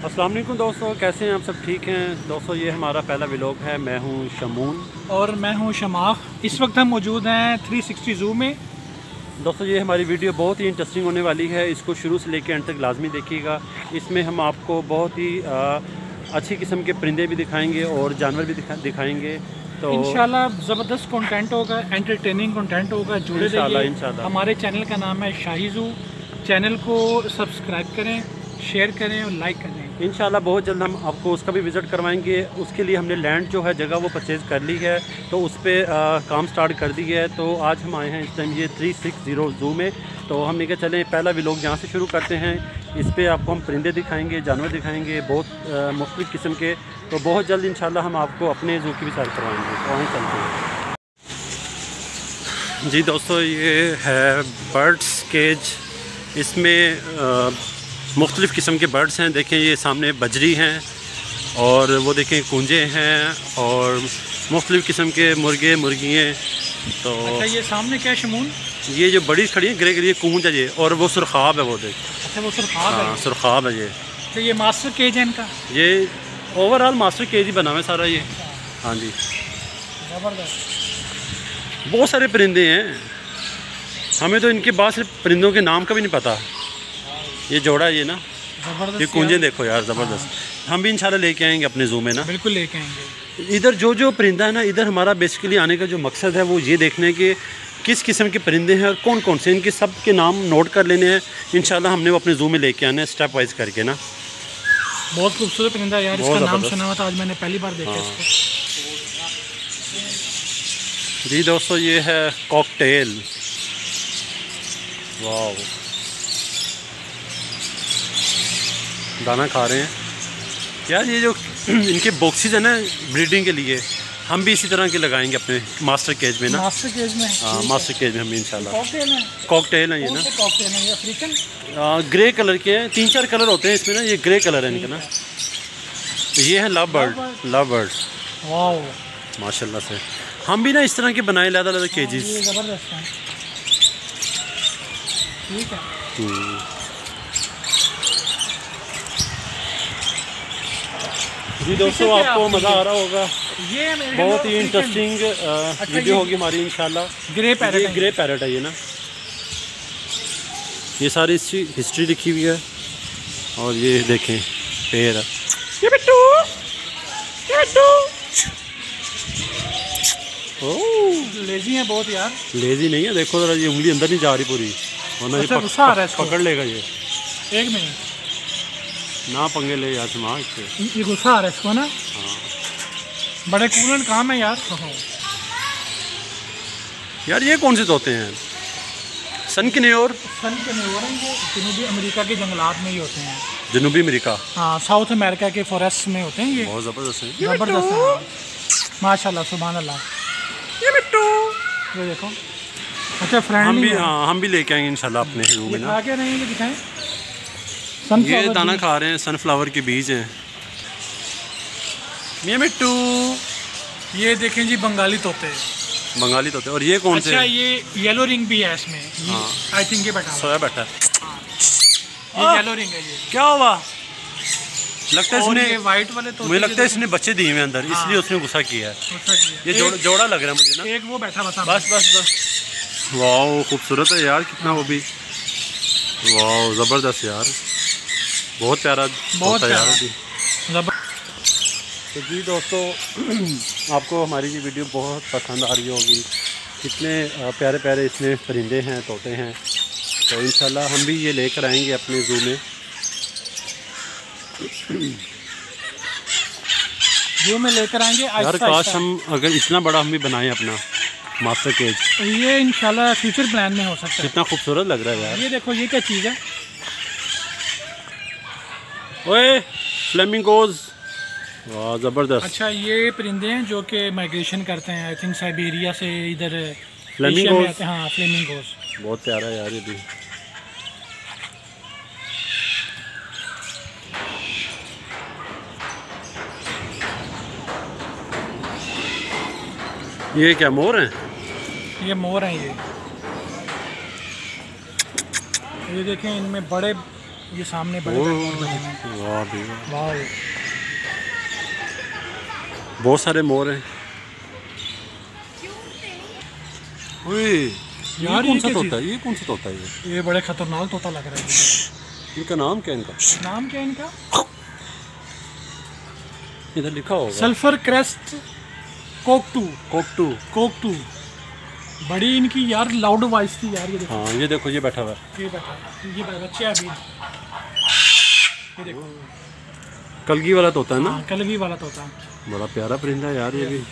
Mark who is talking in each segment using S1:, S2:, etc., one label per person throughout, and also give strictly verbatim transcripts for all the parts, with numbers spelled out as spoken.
S1: अस्सलाम वालेकुम दोस्तों, कैसे हैं आप सब? ठीक हैं दोस्तों, ये हमारा पहला व्लॉग है। मैं हूं शमून
S2: और मैं हूं शमाख। इस वक्त हम मौजूद हैं थ्री सिक्सटी ज़ू में।
S1: दोस्तों, ये हमारी वीडियो बहुत ही इंटरेस्टिंग होने वाली है। इसको शुरू से लेकर एंड तक लाजमी देखिएगा। इसमें हम आपको बहुत ही आ, अच्छी किस्म के परिंदे भी दिखाएंगे और जानवर भी दिखा, दिखाएंगे। तो
S2: इंशाल्लाह ज़बरदस्त कंटेंट होगा, एंटरटेनिंग कंटेंट होगा। जुड़े
S1: इंशाल्लाह
S2: रहिए।
S1: इंशाल्लाह
S2: हमारे चैनल का नाम है शाही ज़ू। चैनल को सब्सक्राइब करें, शेयर करें और लाइक करें।
S1: इंशाल्लाह बहुत जल्द हम आपको उसका भी विज़िट करवाएंगे। उसके लिए हमने लैंड जो है, जगह वो परचेज़ कर ली है, तो उस पर काम स्टार्ट कर दी है। तो आज हम आए हैं इस टाइम ये थ्री सिक्सटी ज़ू में। तो हमने कहा चलें पहला व्लॉग यहाँ से शुरू करते हैं। इस पर आपको हम परिंदे दिखाएंगे, जानवर दिखाएंगे, बहुत मुख्तलिफ़ किस्म के। तो बहुत जल्द इंशाल्लाह हम आपको अपने ज़ू की भी सैर करवाएंगे। तो वहीं चलते हैं जी दोस्तों। ये है बर्ड्स केज। इसमें मुख्तलिफ़ किस्म के बर्ड्स हैं। देखें, ये सामने बजरी हैं और वो देखें कूंजे हैं और मुख्तलिफ़ किस्म के मुर्गे मुर्गियाँ। तो
S2: अच्छा, ये सामने क्या शमून?
S1: ये जो बड़ी खड़ी है ग्रे ग्रे कूंज है ये, और वो सुरखाब है। वो देख,
S2: अच्छा, वो सुरखाब है।
S1: हाँ, सुरखाब है ये।
S2: तो ये मास्टर केज है इनका?
S1: ये ओवरऑल मास्टर केज ही बना हुआ है सारा ये। हाँ जी,
S2: ज़बरदस्त।
S1: बहुत सारे परिंदे हैं। हमें तो इनके बाद सिर्फ परिंदों के नाम का भी नहीं पता। ये जोड़ा ये ना,
S2: ज़बरदस्त।
S1: ये कूंजे देखो यार, ज़बरदस्त। हम भी इंशाल्लाह लेके आएंगे अपने ज़ू में ना।
S2: बिल्कुल लेके आएंगे।
S1: इधर जो जो परिंदा है ना, इधर हमारा बेसिकली आने का जो मकसद है वो ये देखने के किस किस्म के परिंदे हैं और कौन कौन से, इनके सब के नाम नोट कर लेने हैं। इंशाल्लाह हमने वो अपने ज़ू में लेके आने हैं स्टेप वाइज करके ना।
S2: बहुत खूबसूरत परिंदा यार, इसका नाम सुना हुआ था, आज मैंने पहली बार देखा
S1: हाँ।
S2: इसको।
S1: जी दोस्तों, ये है कॉकटेल। वाह, दाना खा रहे हैं यार। ये जो इनके बॉक्सेस है ना ब्रीडिंग के लिए, हम भी इसी तरह के लगाएंगे अपने मास्टर केज में ना।
S2: मास्टर केज में?
S1: हाँ, मास्टर केज में हम भी इंशाल्लाह।
S2: कॉकटेल है?
S1: कॉकटेल है ये ना।
S2: कॉकटेल है ये अफ्रीकन?
S1: आ, ग्रे कलर के हैं। तीन चार कलर होते हैं इसमें ना, ये ग्रे कलर है इनका ना। ये है लव बर्ड। लव बर्ड,
S2: वाह
S1: माशाल्लाह से। हम भी ना इस तरह के बनाए लादा लादा केजेस।
S2: ज़बरदस्त है। ठीक है।
S1: जी दोस्तों, आपको मज़ा आ रहा होगा।
S2: ये
S1: बहुत ही इंटरेस्टिंग वीडियो होगी हमारी इंशाल्लाह।
S2: ग्रे पैरेट
S1: ये ग्रे पैरेट है ये ना। ये सारी इसकी हिस्ट्री लिखी हुई है और ये देखें पेड़ है।
S2: ये बिट्टू, ये बिट्टू।
S1: ओह,
S2: लेजी है बहुत यार।
S1: लेजी नहीं है, देखो जरा, ये उंगली अंदर नहीं जा रही पूरी, वरना ये
S2: अच्छा,
S1: पक,
S2: गुस्सा आ रहा है इसको।
S1: पकड़ लेगा ये।
S2: एक मिनट,
S1: ना पंगे ले यार दिमाग से।
S2: ये गुस्सा आ रहा है इसको ना।
S1: हाँ
S2: बड़े कूल काम है यार।
S1: यार, ये कौन से तोते हैं? सन के न्योर।
S2: सन के न्योर हैं ये, जनूबी अमेरिका के जंगलात में ही होते हैं।
S1: जनूबी अमेरिका,
S2: हाँ, साउथ अमेरिका के फॉरेस्ट में होते हैं ये।
S1: बहुत ज़बरदस्त है।
S2: ज़बरदस्त है माशाल्लाह, सुभान अल्लाह। ये बिट्टू, ये देखो। अच्छा,
S1: हम
S2: फ्रेंडली
S1: भी,
S2: है।
S1: हाँ, हम भी लेके आएंगे इंशाल्लाह अपने रूम में
S2: ये
S1: ना।
S2: खा के नहीं, ये दिखाएं।
S1: ये
S2: सनफ्लावर
S1: दाना
S2: बीज।
S1: खा रहे हैं, सनफ्लावर के बीज हैं। मियाँ मिट्टू,
S2: ये देखें जी, बंगाली तोते।
S1: बंगाली तोते। और ये कौन से?
S2: अच्छा, ये येलो रिंग भी है इसमें।
S1: हाँ।
S2: आई थिंक ये बैठा हुआ
S1: सोया बैठा है।
S2: है। ये येलो रिंग है ये।
S1: क्या हुआ? लगता है
S2: और
S1: इसने,
S2: ये वाइट वाले तोते
S1: मुझे लगता है
S2: जो
S1: इसने बच्चे दिए हुए अंदर,
S2: हाँ।
S1: इसलिए उसने गुस्सा किया है।
S2: गुस्सा किया।
S1: ये
S2: एक-
S1: जोड़, जोड़ा लग रहा है मुझे ना।
S2: एक वो बैठा बता।
S1: बस बस बस। वाह, खूबसूरत है यार, कितना वो भी। वाह, ज़बरदस्त यार, बहुत प्यारा
S2: बहुत
S1: तोता यार
S2: प्यारा।
S1: अभी।
S2: जबर
S1: तो जी दोस्तों, आपको हमारी ये वीडियो बहुत पसंद आ रही होगी। कितने प्यारे प्यारे इसमें परिंदे हैं, तोते हैं। तो इंशाल्लाह हम भी ये लेकर आएंगे अपने ज़ू में।
S2: जो में लेकर आएंगे
S1: यार
S2: आहिस्ता
S1: काश
S2: आहिस्ता।
S1: हम अगर इतना बड़ा हम भी बनाएं अपना मास्टर केज।
S2: ये इंशाल्लाह फ्यूचर प्लान में हो सकता है।
S1: कितना खूबसूरत लग रहा है यार।
S2: ये देखो, ये क्या चीज़ है?
S1: ओए, फ्लेमिंगोज, वाह ज़बरदस्त।
S2: अच्छा, ये परिंदे हैं जो कि माइग्रेशन करते हैं, आई थिंक साइबेरिया से इधर
S1: फ्लेमिंगोज।
S2: एशिया में आते हैं। हाँ, फ्लेमिंगोज।
S1: बहुत प्यारा है यार ये भी। ये क्या मोर हैं?
S2: ये मोर हैं ये। ये देखें, इनमें बड़े ये सामने बड़े बड़े मोर बने हैं।
S1: वाह भी वाह।
S2: वाह,
S1: बहुत सारे मोर हैं। ओए
S2: यार
S1: ये कौन
S2: ये
S1: सा
S2: क्या
S1: तोता है? ये कौन सा तोता है? ये
S2: ये बड़े खतरनाक तोता लग रहा है।
S1: इनका नाम क्या है? इनका
S2: नाम क्या है इनका?
S1: इधर लिखा होगा
S2: सल्फर क्रेस्ट कोकटू।
S1: कोकटू।
S2: कोकटू बड़ी इनकी यार लाउड वॉइस थी यार। ये देखो,
S1: हाँ ये देखो, ये बैठा हुआ है।
S2: ये बैठा ये बच्चे अभी, ये देखो
S1: कलगी वाला तोता है ना?
S2: हाँ, कलगी वाला तोता।
S1: बड़ा प्यारा परिंदा है यार ये भी।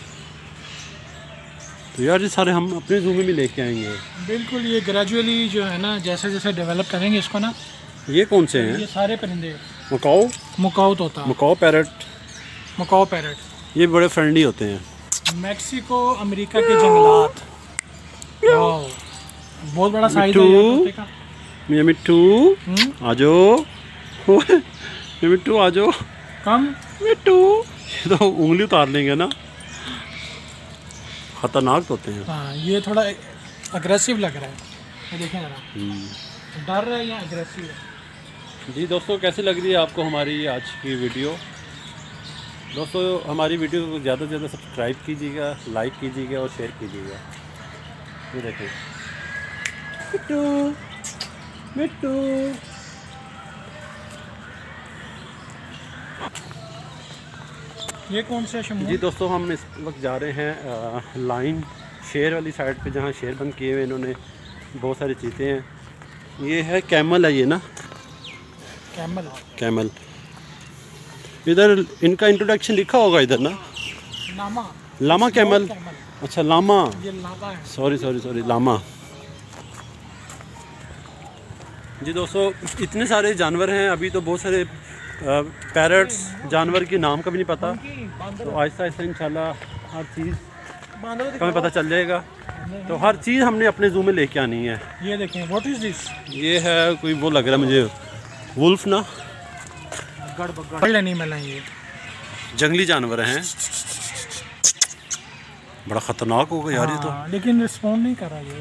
S1: तो यार ये सारे हम अपने जू में भी लेके आएंगे।
S2: बिल्कुल, ये ग्रेजुअली जो है ना, जैसे जैसे डेवलप करेंगे इसको ना।
S1: ये कौन से हैं?
S2: ये सारे परिंदे,
S1: मकाओ।
S2: मुकाओ तोता,
S1: मकाओ पैरट।
S2: Macaw parrot.
S1: ये बड़े फ्रेंडली होते हैं।
S2: मैक्सिको अमेरिका के जंगलात। वाओ, बहुत बड़ा साइज है यार तोते का।
S1: ये मिट्टू
S2: हम्म?
S1: आ जाओ। ये मिट्टू आ जाओ।
S2: कम
S1: मिट्टू। ये तो उंगली उतार लेंगे ना। खतरनाक होते हैं।
S2: हाँ, ये थोड़ा अग्रेसिव लग रहा है। ये देखें जरा, डर रहा है या अग्रेसिव है।
S1: जी दोस्तों, कैसी लग रही है आपको हमारी आज की वीडियो? दोस्तों हमारी वीडियो को ज़्यादा से ज़्यादा सब्सक्राइब कीजिएगा, लाइक कीजिएगा और शेयर कीजिएगा। ये देखिए मिट्टू, मिट्टू।
S2: ये कौन सा शमूल?
S1: जी दोस्तों, हम इस वक्त जा रहे हैं आ, लाइन शेर वाली साइड पे, जहाँ शेर बंद किए हुए इन्होंने। बहुत सारी चीज़ें हैं। ये है कैमल है ये ना,
S2: कैमल।
S1: कैमल। इधर इनका इंट्रोडक्शन लिखा होगा इधर ना,
S2: लामा।
S1: लामा कैमल। अच्छा लामा,
S2: ये लामा है।
S1: Sorry sorry sorry llama. जी दोस्तों, इतने सारे जानवर हैं। अभी तो बहुत सारे पैरट्स जानवर के नाम का भी नहीं पता। तो आहिस्ता आहिस्ता इंशाल्लाह हर चीज़ का हमें पता चल जाएगा। तो हर चीज़ हमने अपने जू में लेके आनी है।
S2: ये देखें, व्हाट इज दिस?
S1: ये है कोई, वो लग रहा है मुझे वुल्फ ना,
S2: वाइल्ड एनिमल है ये,
S1: जंगली जानवर हैं। बड़ा ख़तरनाक होगा यार ये तो।
S2: हाँ, लेकिन रिस्पॉन्ड नहीं कर रहा ये।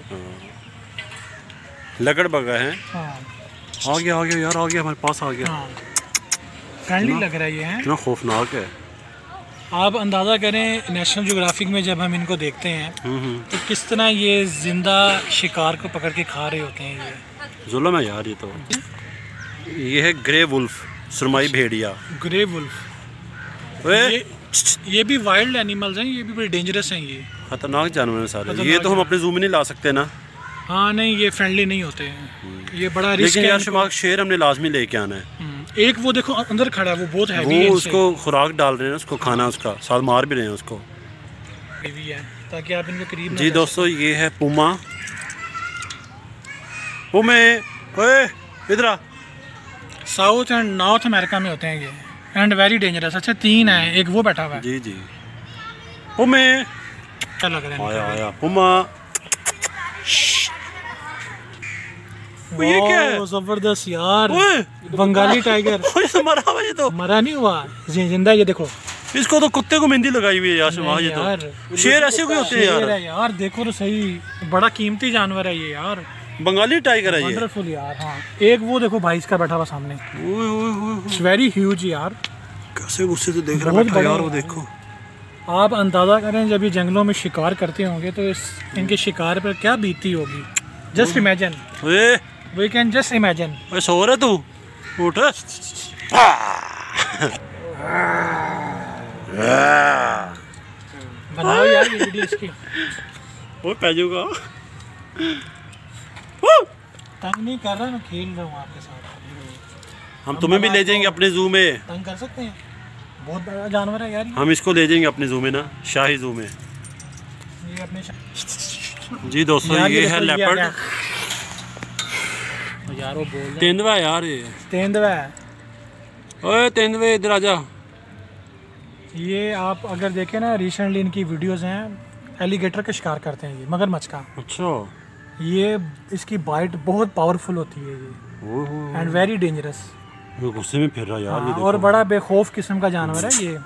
S1: लगड़ बगा है।
S2: हाँ,
S1: आ गया आ गया यार, आ गया हमारे पास आ गया।
S2: हाँ, फ्रेंडली लग रहा है ये है।
S1: इतना खौफनाक है।
S2: आप अंदाज़ा करें, नेशनल ज्योग्राफिक में जब हम इनको देखते हैं तो किस तरह ये जिंदा शिकार को पकड़ के खा रहे होते हैं। ये
S1: जुल्म है यार ये तो। ये है ग्रे वुल्फ, सुरमाई भेड़िया।
S2: Grey wolf. ये, ये भी वाइल्ड एनिमल्स हैं, ये भी बड़े डेंजरस हैं। ये
S1: खतरनाक जानवर हैं सारे।
S2: खतरनाक
S1: ये तो हम अपने जू में नहीं ला सकते ना।
S2: हाँ नहीं, ये फ्रेंडली नहीं होते हैं। ये बड़ा रिस्क
S1: लेकिन
S2: है
S1: यार
S2: इनको।
S1: शमाक शेर हमने लाजमी लेके आना है।
S2: एक वो देखो अंदर खड़ा है, वो बहुत हैवी है।
S1: वो उसको खुराक डाल रहे हैं, उसको खाना, उसका साथ मार भी रहे हैं उसको।
S2: हैवी है, ताकि आप इनके करीब ना
S1: जी
S2: जा
S1: दोस्तों, ये है पुमा। पुमे, ओए इधर आ।
S2: सकें। साउथ एंड नॉर्थ अमेरिका में होते हैं ये, एंड वेरी डेंजरस। अच्छा तीन है, एक वो बैठा हुआ है।
S1: जी जी। पुमे
S2: क्या लग रहा है?
S1: आया आया पुमा। ये क्या है?
S2: जबरदस्त यार,
S1: ओए
S2: बंगाली टाइगर।
S1: ये तो मरा हुआ, ये तो
S2: मरा नहीं हुआ, जी- जिंदा है। ये देखो
S1: इसको तो कुत्ते को मेहंदी लगाई हुई है यार शमाक। ये
S2: यार,
S1: तो शेर ऐसे क्यों होते हैं
S2: शेर
S1: यार?
S2: है यार, देखो तो सही, बड़ा कीमती जानवर है ये यार।
S1: बंगाली टाइगर है ये।
S2: वंडरफुल यार। हाँ, एक वो देखो भाई इसका बैठा हुआ सामने,
S1: ओए ओए ओए,
S2: वेरी ह्यूज यार।
S1: कैसे गुस्से से देख रहा
S2: बहुत
S1: बैठा यार,
S2: बड़े
S1: वो
S2: हैं।
S1: देखो।
S2: आप अंदाज़ा करें, जब ये जंगलों में शिकार करते होंगे तो इस इनके शिकार पर क्या बीती होगी। जस्ट इमेजिन,
S1: ओए
S2: वी कैन जस्ट इमेजिन।
S1: ओए, सो रहा तू? उठ।
S2: बनाओ यार ये वीडियो इसकी।
S1: वो पैजूगा।
S2: तंग नहीं कर रहा, मैं खेल रहा हूँ आपके साथ।
S1: हम तुम्हें भी ले जाएंगे अपने जू में।
S2: तंग कर सकते हैं, बहुत बड़ा जानवर है यार ये।
S1: हम इसको ले जाएंगे अपने जू में ना, शाही जू में।
S2: ये अपने शा-
S1: जी दोस्तों,
S2: यार,
S1: ये
S2: ये
S1: है
S2: देखो, ये आ
S1: लेपर्ड।
S2: गया। यार वो बोल रहे हैं।
S1: तेंदुआ यार ये।
S2: तेंदुआ है
S1: ओए तेंदुए इधर आजा।
S2: ये। आप अगर देखें ना, रिसेंटली इनकी वीडियोस हैं, एलिगेटर का शिकार करते हैं ये, मगरमच्छ का।
S1: अच्छा।
S2: ये इसकी बाइट बहुत पावरफुल होती है ये,
S1: ओहो,
S2: एंड वेरी डेंजरस।
S1: ये गुस्से में फिर रहा यार। ये
S2: हाँ,
S1: देखो।
S2: और बड़ा बेखौफ किस्म का जानवर है ये।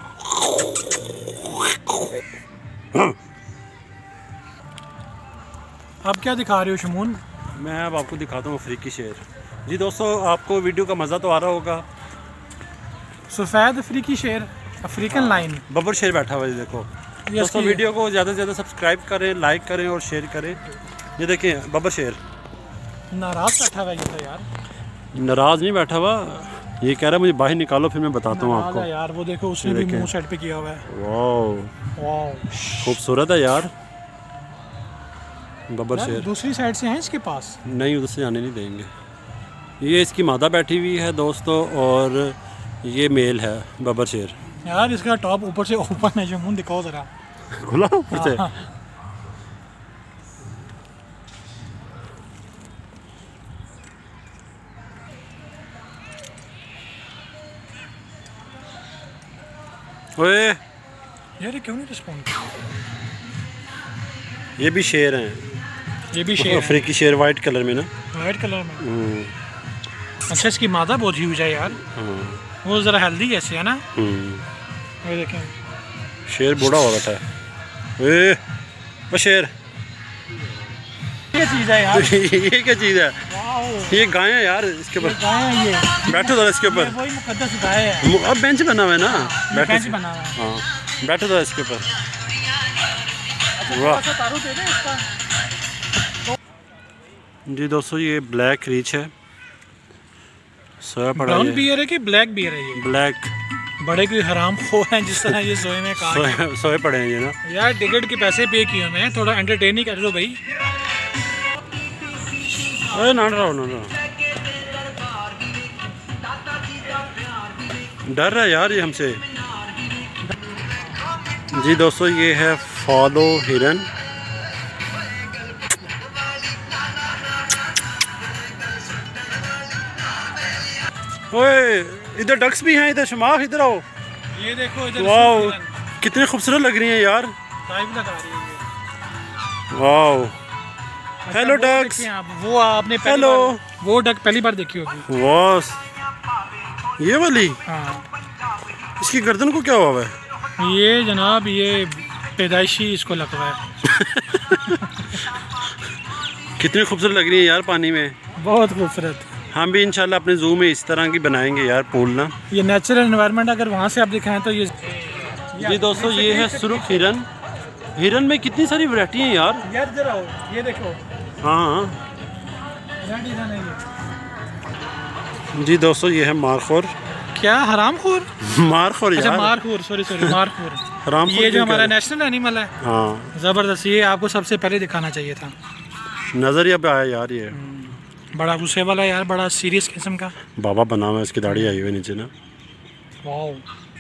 S2: आप क्या दिखा रहे हो शमून?
S1: मैं अब आपको दिखाता हूँ अफ्रीकी शेर। जी दोस्तों, आपको वीडियो का मज़ा तो आ रहा होगा।
S2: सफ़ेद अफ्रीकी शेर, अफ्रीकन लाइन,
S1: बब्बर शेर बैठा हुआ है। देखो दोस्तों, वीडियो को ज़्यादा से ज़्यादा सब्सक्राइब करें, लाइक करें और शेयर करें। ये देखें बब्बर शेर
S2: नाराज़ बैठा हुआ है ये तो यार।
S1: नाराज़ नहीं बैठा हुआ, ये कह रहा है मुझे बाहर निकालो, फिर मैं बताता हूँ आपको।
S2: यार वो देखो, उसने भी मुंह सेट पे किया हुआ है।
S1: वाह
S2: वाह,
S1: खूबसूरत है यार बब्बर शेर।
S2: दूसरी साइड से है इसके पास,
S1: नहीं उधर से जाने नहीं देंगे। ये इसकी मादा बैठी हुई है दोस्तों, और ये मेल है बब्बर शेर।
S2: यार इसका टॉप ऊपर से ओपन है, जो मुंह दिखाओ जरा,
S1: खुला ऊपर से। ओए
S2: यार क्यों नहीं रिस्पॉन्ड?
S1: ये भी शेर हैं,
S2: ये भी शेर,
S1: अफ्रीकी शेर, वाइट कलर में ना,
S2: वाइट कलर में। अच्छा, इसकी मादा बहुत ह्यूज है यार। वो ज़रा हेल्दी ऐसे है ना। ये देखें,
S1: शेर बूढ़ा हो बैठा है। ए वो शेर
S2: क्या चीज़ है यार?
S1: ये क्या चीज़ है? ये गाय है यार, इसके ऊपर
S2: गाय है ये।
S1: बैठो जरा इसके ऊपर।
S2: वही मुकद्दस गाय है।
S1: अब बेंच बना हुआ है ना, बैठो।
S2: बेंच बना हुआ है।
S1: हाँ बैठो जरा इसके ऊपर। वाह जी दोस्तों, ये ब्लैक रीच है, सोया पड़ा है।
S2: ब्राउन बियर है कि ब्लैक बियर है ये?
S1: ब्लैक।
S2: बड़े कोई हराम खो हैं जिस तरह ये सोए में कहा।
S1: सोए, सोए पड़े हैं ये ना
S2: यार। टिकट के पैसे पे किए मैं, थोड़ा एंटरटेन ही कर दो भाई।
S1: अरे ना रहो ना रहो, डर रहा है यार ये हमसे। जी दोस्तों, ये है फॉलो हिरन। ओए इधर डक्स भी हैं, इधर शमाख, इधर आओ।
S2: ये देखो इधर।
S1: वाओ कितनी खूबसूरत लग रही हैं यार।
S2: टाइप लगा रही है।
S1: Wow hello ducks.
S2: वो आपने पहली
S1: हेलो,
S2: बार, वो डक पहली बार देखी होगी।
S1: वाह ये वाली।
S2: हाँ।
S1: इसकी गर्दन को क्या हुआ है?
S2: ये जनाब, ये पैदाइशी इसको लगा है।
S1: कितनी खूबसूरत लग रही है यार पानी में,
S2: बहुत खूबसूरत।
S1: हम भी इंशाल्लाह अपने जू में इस तरह की बनाएंगे यार पूल ना।
S2: ये नेचुरल एनवायरनमेंट अगर वहाँ से आप दिखाएं तो ये।
S1: जी दोस्तों, ये है सुर्ख हिरन। हिरन में कितनी सारी वैरायटी हैं यार।
S2: यार जरा ये देखो।
S1: हाँ जी दोस्तों, ये है मारखोर।
S2: क्या हरामखोर?
S1: मारखोर यार।
S2: अच्छा मारखोर, सॉरी सॉरी मारखोर।
S1: हरामखोर
S2: ये जो हमारा नेशनल एनिमल है।
S1: हाँ
S2: ज़बरदस्त, ये आपको सबसे पहले दिखाना चाहिए था।
S1: नजरिया पे आया यार ये।
S2: बड़ा गुस्से वाला यार, बड़ा सीरियस किस्म का
S1: बाबा बना हुआ है, इसकी दाढ़ी आई हुई नीचे ना।
S2: वाओ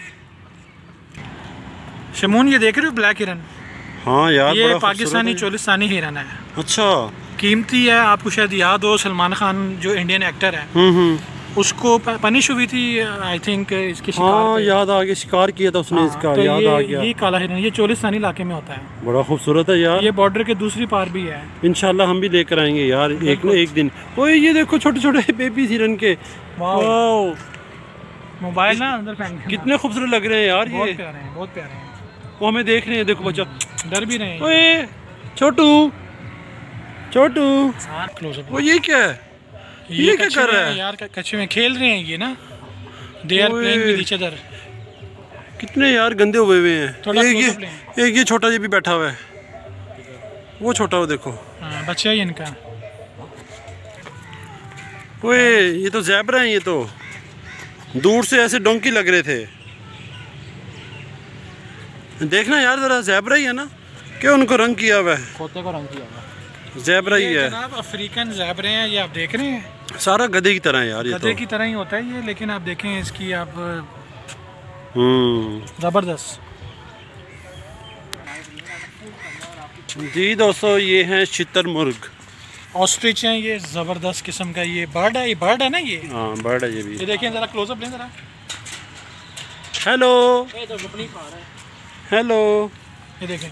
S2: शमून, ये देख रहे हो ब्लैक हिरन?
S1: हाँ यार,
S2: ये
S1: बड़ा
S2: पाकिस्तानी चोलिस्तानी हिरन है।
S1: अच्छा,
S2: कीमती है। आपको शायद याद हो, सलमान खान जो इंडियन एक्टर है,
S1: हम्म
S2: उसको पनिश हुई थी आई थिंक इसके शिकार
S1: हाँ
S2: पे।
S1: याद आ गया, शिकार किया था उसने।
S2: हाँ,
S1: इसका
S2: तो
S1: याद
S2: ये,
S1: आ गया।
S2: ये काला हिरन, ये चोलिस्तानी इलाके में होता है।
S1: बड़ा खूबसूरत है यार।
S2: ये बॉर्डर के दूसरी पार भी है।
S1: इंशाल्लाह हम भी लेकर आएंगे यार एक न एक दिन। ओए ये देखो छोटे छोटे बेबी हिरन के। वाओ
S2: मोबाइल ना अंदर फेंक।
S1: कितने खूबसूरत लग रहे हैं यार।
S2: बहुत
S1: ये
S2: प्यारे हैं, बहुत प्यारे हैं।
S1: वो हमें देख रहे हैं, देखो बच्चा
S2: डर भी रहे हैं।
S1: ओए छोटू छोटू,
S2: क्लोजअप।
S1: वो ये क्या है? ये क्या कर रहा है
S2: यार? कच्चे में खेल रहे हैं ये ना। They are playing with each other.
S1: कितने यार गंदे हुए हुए हैं।
S2: थोड़ा
S1: एक
S2: close up
S1: ये एक ये छोटा ये भी बैठा हुआ है, वो छोटा, वो देखो।
S2: हाँ, बच्चा ही इनका।
S1: ओए ये तो ज़ेब्रा हैं, ये तो दूर से ऐसे डोंकी लग रहे थे। देखना यार जरा, ज़ेब्रा ही है ना, क्या उनको रंग किया हुआ है?
S2: खोते को रंग किया हुआ
S1: ज़ेब्रा ही है
S2: जनाब। अफ्रीकन ज़ेब्रे हैं ये, आप देख रहे हैं।
S1: सारा गधे की तरह है यार ये तो।
S2: गधे की तरह ही होता है ये, लेकिन आप देखें इसकी आप
S1: हम्म
S2: ज़बरदस्त।
S1: जी दोस्तों, ये हैं शुतुरमुर्ग।
S2: ऑस्ट्रिच हैं ये, ज़बरदस्त किस्म का ये बर्ड है। ये बर्ड है ना ये?
S1: हाँ बर्ड है ये भी।
S2: ये देखें जरा, क्लोजअप लें जरा।
S1: हेलो हेलो,
S2: ये देखें।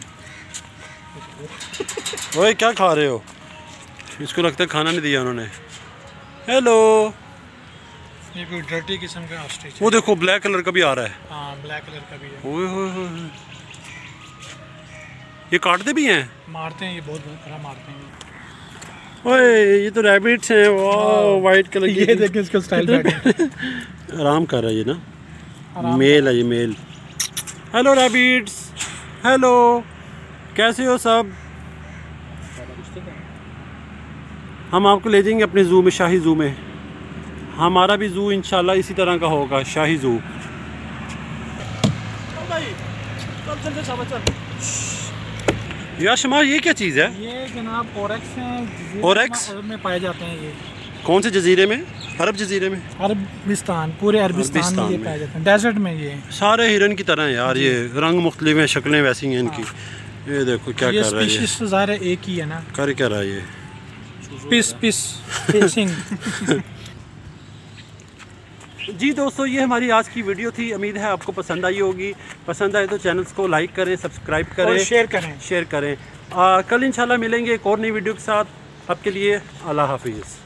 S1: ओए क्या खा रहे हो? इसको लगता है खाना नहीं दिया उन्होंने। हेलो,
S2: ये कोई डर्टी किस्म का ऑस्ट्रिच।
S1: वो देखो ब्लैक कलर का भी आ रहा है।
S2: हाँ ब्लैक कलर का भी है।
S1: ओए होए होए, ये काटते भी हैं।
S2: मारते हैं ये, बहुत बड़ा मारते हैं।
S1: ओए ये तो रैबिट्स हैं, वाह वाइट कलर की।
S2: ये देखिए इसका स्टाइल बैठे
S1: आराम कर रहा है ये ना, मेल है ये मेल। हेलो रैबिट्स, हेलो, कैसे हो सब? हम आपको ले जाएंगे अपने ज़ू में, शाही ज़ू में। हमारा भी ज़ू इंशाल्लाह इसी तरह का होगा, शाही ज़ू। यार शमार ये क्या चीज़ है?
S2: ये जनाब ओरेक्स हैं,
S1: ओरेक्स
S2: में पाए जाते हैं। ये
S1: कौन से जजीरे में? अरब जजीरे में?
S2: अरबिस्तान, पूरे अरबिस्तान में ये पाए जाते हैं, डेजर्ट में। ये
S1: सारे हिरन की तरह है यार, ये रंग मुख्तलिफ है, शक्लें वैसी हैं इनकी। ये देखो क्या कर रहा है ये,
S2: ज़ाहिर है एक ही है ना,
S1: कर क्या रहा है ये,
S2: पिस पिस फिशिंग।
S1: जी दोस्तों, ये हमारी आज की वीडियो थी। उम्मीद है आपको पसंद आई होगी। पसंद आए तो चैनल्स को लाइक करें, सब्सक्राइब करें
S2: और शेयर करें
S1: शेयर करें। आ, कल इंशाल्लाह मिलेंगे एक और नई वीडियो के साथ। अब के लिए अल्लाह हाफिज़।